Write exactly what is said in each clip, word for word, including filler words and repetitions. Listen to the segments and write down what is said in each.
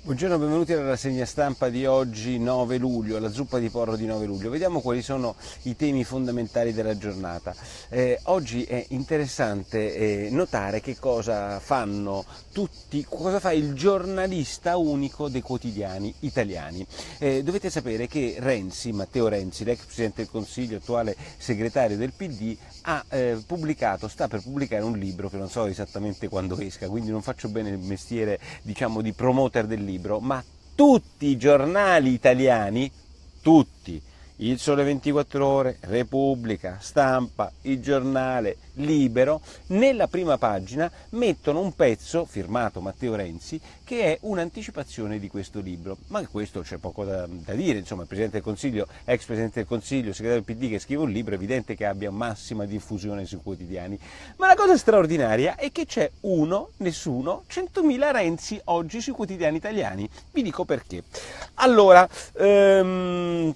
Buongiorno, benvenuti alla rassegna stampa di oggi nove luglio, la zuppa di porro di nove luglio. Vediamo quali sono i temi fondamentali della giornata. Eh, oggi è interessante eh, notare che cosa fanno tutti, cosa fa il giornalista unico dei quotidiani italiani. Eh, dovete sapere che Renzi, Matteo Renzi, l'ex Presidente del Consiglio, attuale segretario del P D, ha eh, pubblicato, sta per pubblicare un libro che non so esattamente quando esca, quindi non faccio bene il mestiere, diciamo, di promoter del libro, ma tutti i giornali italiani, tutti, Il Sole ventiquattro Ore, Repubblica, Stampa, Il Giornale, Libero, nella prima pagina mettono un pezzo firmato Matteo Renzi che è un'anticipazione di questo libro. Ma questo c'è poco da, da dire, insomma, il Presidente del Consiglio, ex Presidente del Consiglio, segretario del P D che scrive un libro, è evidente che abbia massima diffusione sui quotidiani. Ma la cosa straordinaria è che c'è uno, nessuno, centomila Renzi oggi sui quotidiani italiani. Vi dico perché. Allora, ehm,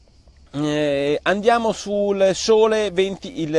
Eh, andiamo sul Sole venti, il,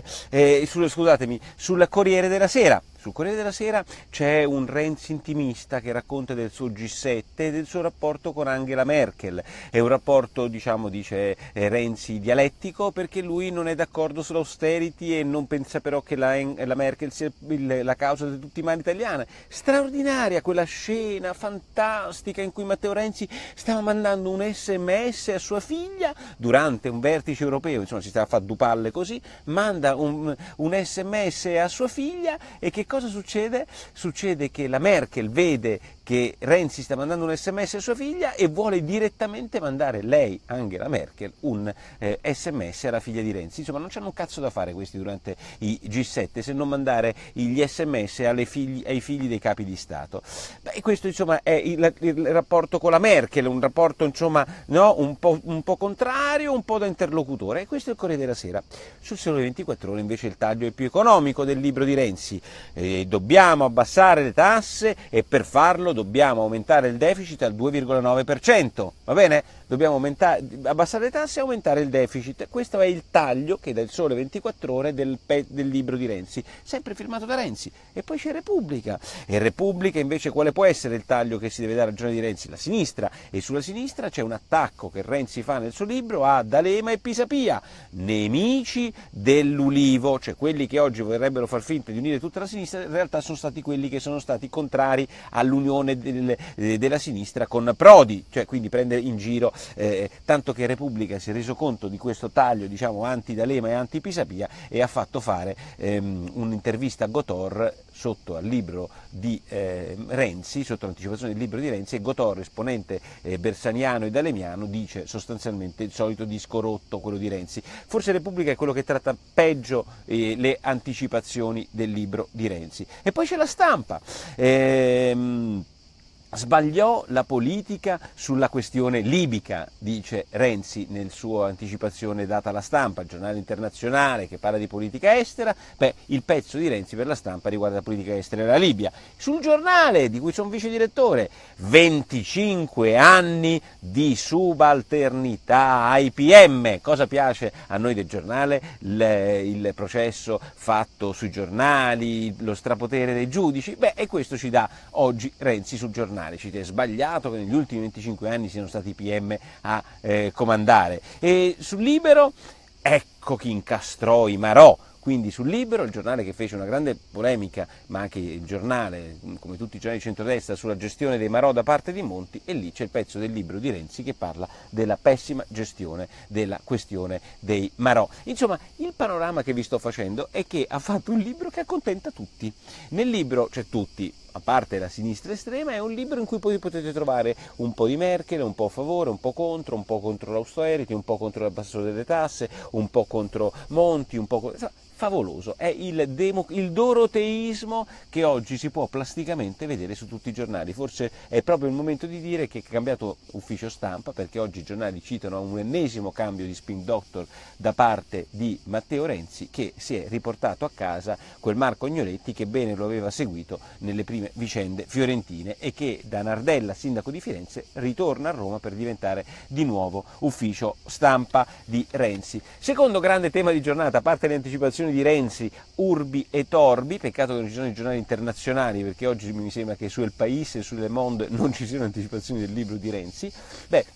eh, sul, scusatemi, sul Corriere della Sera. Sul Corriere della Sera c'è un Renzi intimista che racconta del suo G sette e del suo rapporto con Angela Merkel. È un rapporto, diciamo, dice eh, Renzi, dialettico, perché lui non è d'accordo sull'austerity e non pensa però che la, la Merkel sia il, la causa di tutti i mali italiani. Straordinaria quella scena fantastica in cui Matteo Renzi stava mandando un sms a sua figlia durante un vertice europeo, insomma si stava a fare due palle così, manda un, un sms a sua figlia e che cosa succede? Succede che la Merkel vede che Renzi sta mandando un sms a sua figlia e vuole direttamente mandare lei, Angela Merkel, un eh, sms alla figlia di Renzi. Insomma, non c'hanno un cazzo da fare questi durante i G sette se non mandare gli sms alle figli, ai figli dei capi di Stato. Beh, questo insomma è il, il rapporto con la Merkel, un rapporto insomma no, un, po', un po' contrario, un po' da interlocutore. E questo è il Corriere della Sera. Sul Sole ventiquattro Ore invece il taglio è più economico del libro di Renzi. Eh, dobbiamo abbassare le tasse e per farlo dobbiamo aumentare il deficit al due virgola nove per cento, va bene? Dobbiamo aumentare, abbassare le tasse e aumentare il deficit. Questo è il taglio che dà il Sole ventiquattro Ore del, del libro di Renzi, sempre firmato da Renzi. E poi c'è Repubblica. E Repubblica invece quale può essere il taglio che si deve dare a ragione di Renzi? La sinistra. E sulla sinistra c'è un attacco che Renzi fa nel suo libro a D'Alema e Pisapia, nemici dell'Ulivo, cioè quelli che oggi vorrebbero far finta di unire tutta la sinistra, in realtà sono stati quelli che sono stati contrari all'unione del, della sinistra con Prodi, cioè quindi prendere in giro, eh, tanto che Repubblica si è reso conto di questo taglio, diciamo, anti-D'Alema e anti-Pisapia e ha fatto fare ehm, un'intervista a Gotor sotto al libro di eh, Renzi, sotto l'anticipazione del libro di Renzi, e Gotor, esponente eh, bersaniano e dalemiano, dice sostanzialmente il solito disco rotto, quello di Renzi. Forse Repubblica è quello che tratta peggio eh, le anticipazioni del libro di Renzi. E poi c'è la Stampa. Ehm, Sbagliò la politica sulla questione libica, dice Renzi nel suo anticipazione data alla Stampa, il giornale internazionale che parla di politica estera. Beh, il pezzo di Renzi per la Stampa riguarda la politica estera della Libia. Sul Giornale, di cui sono vice direttore, venticinque anni di subalternità ai P M. Cosa piace a noi del Giornale? Il, il processo fatto sui giornali, lo strapotere dei giudici. Beh, e questo ci dà oggi Renzi sul Giornale. Ci è sbagliato che negli ultimi venticinque anni siano stati i P M a eh, comandare. E sul Libero, ecco chi incastrò i Marò. Quindi sul Libero, il giornale che fece una grande polemica, ma anche il giornale, come tutti i giornali di centrodestra, sulla gestione dei Marò da parte di Monti, e lì c'è il pezzo del libro di Renzi che parla della pessima gestione della questione dei Marò. Insomma, il panorama che vi sto facendo è che ha fatto un libro che accontenta tutti. Nel libro, cioè tutti, a parte la sinistra estrema, è un libro in cui poi potete trovare un po' di Merkel, un po' a favore, un po' contro, un po' contro l'austerity, un po' contro l'abbassare delle tasse, un po' contro Monti, un po' contro... favoloso, è il, demo, il doroteismo che oggi si può plasticamente vedere su tutti i giornali. Forse è proprio il momento di dire che è cambiato ufficio stampa, perché oggi i giornali citano un ennesimo cambio di spin doctor da parte di Matteo Renzi, che si è riportato a casa quel Marco Agnoletti che bene lo aveva seguito nelle prime ultime vicende fiorentine e che da Nardella, sindaco di Firenze, ritorna a Roma per diventare di nuovo ufficio stampa di Renzi. Secondo grande tema di giornata, a parte le anticipazioni di Renzi, urbi e torbi, peccato che non ci sono i giornali internazionali, perché oggi mi sembra che su El País e su Le Monde non ci siano anticipazioni del libro di Renzi. Beh,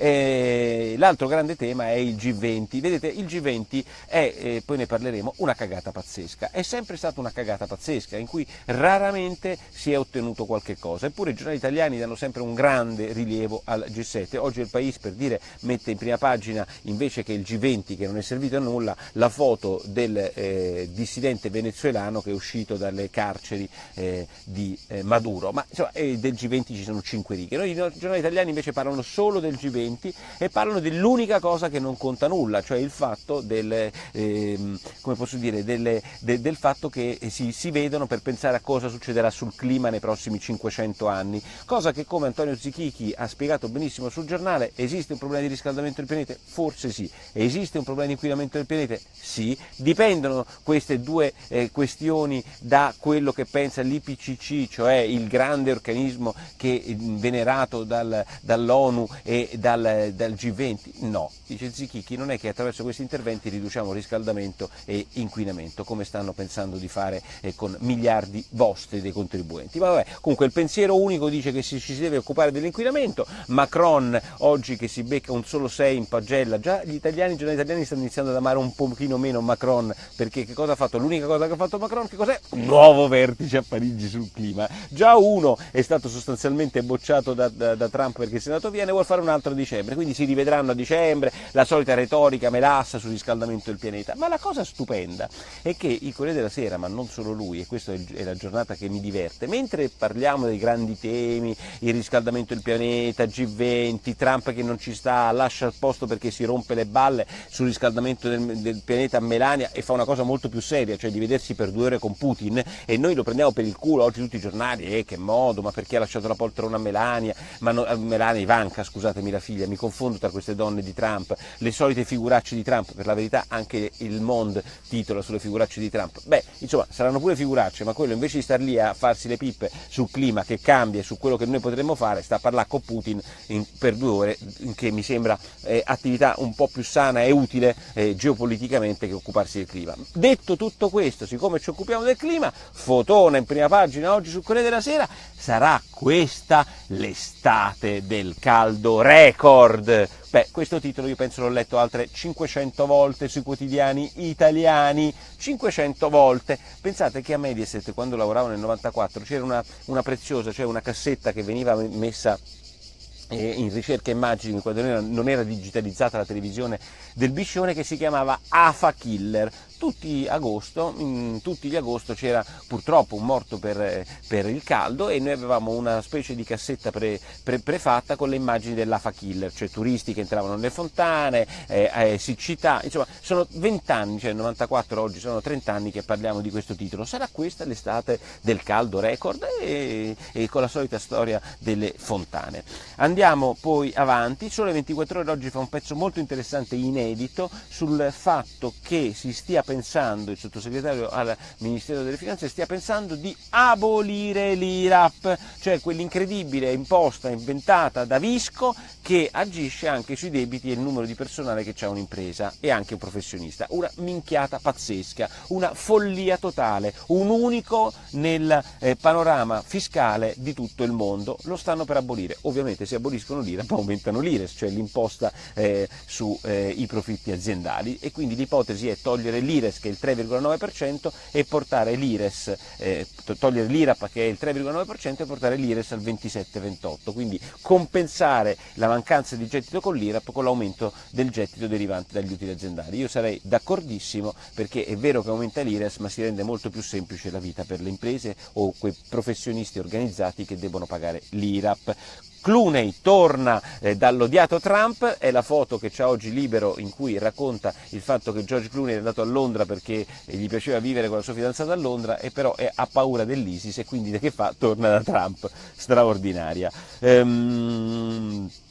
Eh, l'altro grande tema è il G venti. Vedete, il G venti è, eh, poi ne parleremo, una cagata pazzesca. È sempre stata una cagata pazzesca in cui raramente si è ottenuto qualche cosa. Eppure i giornali italiani danno sempre un grande rilievo al G sette. Oggi il País, per dire, mette in prima pagina, invece che il G venti, che non è servito a nulla, la foto del eh, dissidente venezuelano che è uscito dalle carceri eh, di eh, Maduro. Ma insomma, eh, del G venti ci sono cinque righe. Noi, i giornali italiani invece parlano solo del G venti e parlano dell'unica cosa che non conta nulla, cioè il fatto del, eh, come posso dire, delle, de, del fatto che si, si vedono per pensare a cosa succederà sul clima nei prossimi cinquecento anni, cosa che, come Antonio Zichichi ha spiegato benissimo sul giornale, esiste un problema di riscaldamento del pianeta? Forse sì. Esiste un problema di inquinamento del pianeta? Sì. Dipendono queste due eh, questioni da quello che pensa l'I P C C, cioè il grande organismo che venerato dal, dall'ONU e dal Dal, dal G venti? No, dice Zichichi, non è che attraverso questi interventi riduciamo riscaldamento e inquinamento, come stanno pensando di fare eh, con miliardi vostri dei contribuenti. Ma vabbè, comunque il pensiero unico dice che si, ci si deve occupare dell'inquinamento. Macron oggi che si becca un solo sei in pagella, già gli italiani, i giornali italiani stanno iniziando ad amare un pochino meno Macron, perché che cosa ha fatto? L'unica cosa che ha fatto Macron, che cos'è? Un nuovo vertice a Parigi sul clima. Già uno è stato sostanzialmente bocciato da, da, da Trump perché si è andato via, ne vuol fare un altro a dicembre, quindi si rivedranno a dicembre, la solita retorica melassa sul riscaldamento del pianeta. Ma la cosa stupenda è che il Corriere della Sera, ma non solo lui, e questa è la giornata che mi diverte, mentre parliamo dei grandi temi, il riscaldamento del pianeta, G venti, Trump che non ci sta, lascia il posto perché si rompe le balle sul riscaldamento del, del pianeta a Melania e fa una cosa molto più seria, cioè di vedersi per due ore con Putin, e noi lo prendiamo per il culo, oggi tutti i giornali, eh che modo, ma perché ha lasciato la poltrona a Melania, ma no, a Melania Ivanka, scusatemi la figlia, mi confondo tra queste donne di Trump, le solite figuracce di Trump, per la verità anche il Monde titola sulle figuracce di Trump. Beh, insomma, saranno pure figuracce, ma quello invece di star lì a farsi le pippe sul clima che cambia e su quello che noi potremmo fare, sta a parlare con Putin in, per due ore, che mi sembra eh, attività un po' più sana e utile eh, geopoliticamente che occuparsi del clima. Detto tutto questo, siccome ci occupiamo del clima, fotona in prima pagina oggi sul Corriere della Sera, sarà questa l'estate del caldo record. Beh, questo titolo io penso l'ho letto altre cinquecento volte sui quotidiani italiani, cinquecento volte. Pensate che a Mediaset, quando lavoravo nel novantaquattro, c'era una, una preziosa, cioè una cassetta che veniva messa in ricerca immagini quando non era, non era digitalizzata la televisione del Biscione, che si chiamava Afa Killer. Tutti agosto, in tutti gli agosto c'era purtroppo un morto per, per il caldo, e noi avevamo una specie di cassetta pre, pre, prefatta con le immagini dell'Afa Killer, cioè turisti che entravano nelle fontane, eh, eh, siccità, insomma sono vent'anni, cioè novantaquattro, oggi sono trenta anni che parliamo di questo titolo. Sarà questa l'estate del caldo record, e, e con la solita storia delle fontane. Andiamo poi avanti. Sole ventiquattro Ore oggi fa un pezzo molto interessante, inedito, sul fatto che si stia pensando, il sottosegretario al Ministero delle Finanze stia pensando di abolire l'I R A P, cioè quell'incredibile imposta inventata da Visco che agisce anche sui debiti e il numero di personale che ha un'impresa e anche un professionista. Una minchiata pazzesca, una follia totale, un unico nel eh, panorama fiscale di tutto il mondo. Lo stanno per abolire. Ovviamente se aboliscono l'I R A P aumentano l'I R E S, cioè l'imposta eh, sui eh, profitti aziendali, e quindi l'ipotesi è togliere l'I R E S, che è il tre virgola nove per cento, e portare l'I R E S, eh, togliere l'I R A P, che è il tre virgola nove per cento, e portare l'I R E S al ventisette ventotto, quindi compensare la mancanza di gettito con l'I R A P con l'aumento del gettito derivante dagli utili aziendali. Io sarei d'accordissimo, perché è vero che aumenta l'I R E S, ma si rende molto più semplice la vita per le imprese o quei professionisti organizzati che debbono pagare l'I R A P. Clooney torna eh, dall'odiato Trump, è la foto che c'ha oggi Libero, in cui racconta il fatto che George Clooney è andato a Londra perché eh, gli piaceva vivere con la sua fidanzata a Londra, e però è, ha paura dell'ISIS, e quindi che fa? Torna da Trump. Straordinaria. Ehm...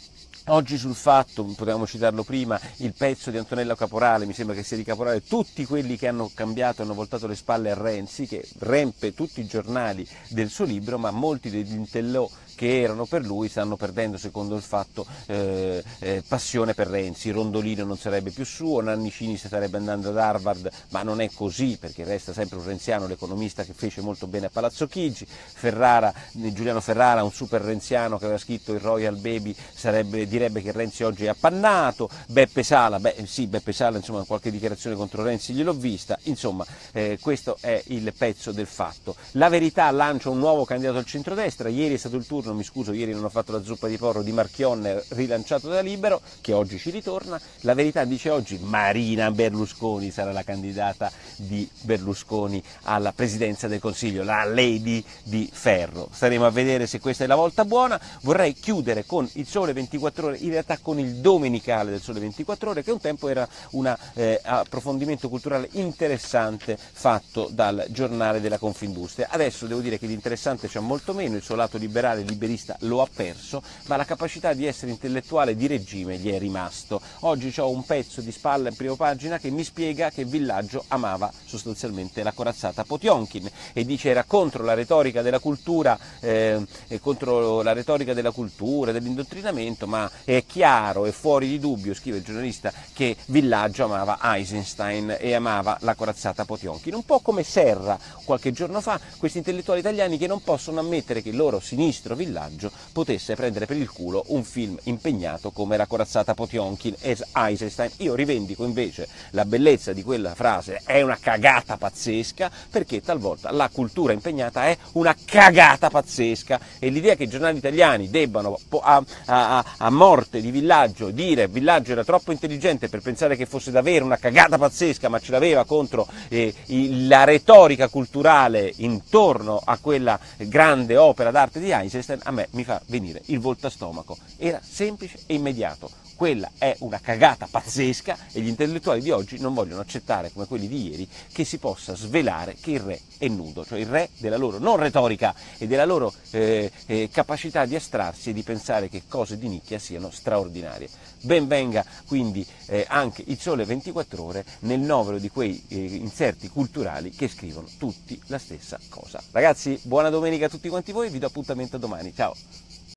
Oggi sul Fatto, potevamo citarlo prima, il pezzo di Antonello Caporale, mi sembra che sia di Caporale, tutti quelli che hanno cambiato, hanno voltato le spalle a Renzi, che riempie tutti i giornali del suo libro, ma molti degli intellò che erano per lui stanno perdendo, secondo il Fatto, eh, eh, passione per Renzi. Rondolino non sarebbe più suo, Nannicini starebbe andando ad Harvard, ma non è così, perché resta sempre un renziano, l'economista che fece molto bene a Palazzo Chigi. Ferrara, Giuliano Ferrara, un super renziano che aveva scritto il Royal Baby, sarebbe, direbbe che Renzi oggi è appannato. Beppe Sala, beh sì, Beppe Sala, insomma, qualche dichiarazione contro Renzi gliel'ho vista, insomma, eh, questo è il pezzo del Fatto. La Verità lancia un nuovo candidato al centrodestra, ieri è stato il turno, mi scuso, ieri non ho fatto la zuppa di porro, di Marchionne, rilanciato da Libero, che oggi ci ritorna. La Verità dice oggi Marina Berlusconi sarà la candidata di Berlusconi alla presidenza del Consiglio, la Lady di Ferro. Staremo a vedere se questa è la volta buona. Vorrei chiudere con il Sole ventiquattro Ore, in realtà con il domenicale del Sole ventiquattro Ore, che un tempo era un eh, approfondimento culturale interessante fatto dal giornale della Confindustria. Adesso devo dire che l'interessante c'è molto meno, il suo lato liberale liberista lo ha perso, ma la capacità di essere intellettuale di regime gli è rimasto. Oggi ho un pezzo di Spalla in prima pagina che mi spiega che Villaggio amava sostanzialmente la corazzata Potjomkin e dice era contro la retorica della cultura, eh, contro la retorica della cultura, dell'indottrinamento, ma è chiaro, è fuori di dubbio, scrive il giornalista, che Villaggio amava Eisenstein e amava la corazzata Potjomkin. Un po' come Serra qualche giorno fa, questi intellettuali italiani che non possono ammettere che il loro sinistro Villaggio potesse prendere per il culo un film impegnato come la corazzata Potjomkin e Eisenstein. Io rivendico invece la bellezza di quella frase, è una cagata pazzesca, perché talvolta la cultura impegnata è una cagata pazzesca, e l'idea che i giornali italiani debbano a, a, a morte di Villaggio dire Villaggio era troppo intelligente per pensare che fosse davvero una cagata pazzesca, ma ce l'aveva contro eh, la retorica culturale intorno a quella grande opera d'arte di Eisenstein, a me mi fa venire il volto a stomaco. Era semplice e immediato. Quella è una cagata pazzesca e gli intellettuali di oggi non vogliono accettare, come quelli di ieri, che si possa svelare che il re è nudo, cioè il re della loro non retorica e della loro eh, eh, capacità di astrarsi e di pensare che cose di nicchia siano straordinarie. Ben venga quindi eh, anche il Sole ventiquattro Ore nel novero di quei eh, inserti culturali che scrivono tutti la stessa cosa. Ragazzi, buona domenica a tutti quanti voi, vi do appuntamento domani, ciao!